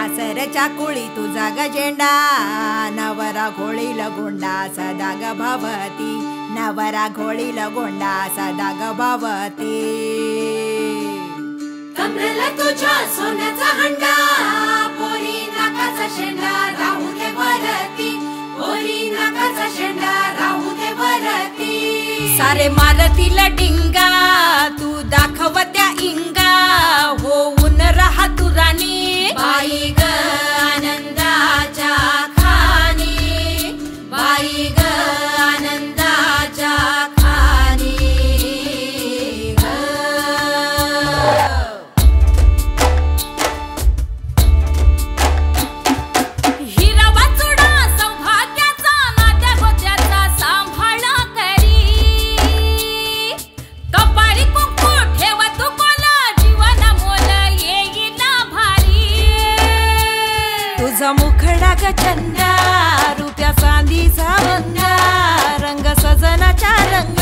सासरच्या कुळी तुझा गजेंडा नवरा घोळील गोंडा सदा ग भवती नवरा घोळील गोंडा सदा ग भवती कमरेला तुझ्या सोन्याचा हंडा पोरी नाकाचा शेंडा राहू दे वरती पोरी नाकाचा शेंडा राहू दे वरती सारे मारतील डिंगा तू दाखव त्या इंगा होऊन राहा तू राणी बाई ग आनंदाच्या खाणी बाई ग आनंदाच्या खाणी ग हिरवा चुडा सौभाग्याचा नात्या गोत्याचा सांभाळ करी कपाळी कुंकू ठेव तू कोला जीवन मोल येईल भारी तुझा मुखडा ग चंदा रुप्या चांदीचा वंगा रंग सजनाच्या रंग